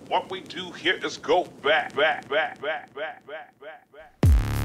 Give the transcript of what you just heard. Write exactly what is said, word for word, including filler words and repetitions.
What we do here is go back, back, back, back, back, back, back, back.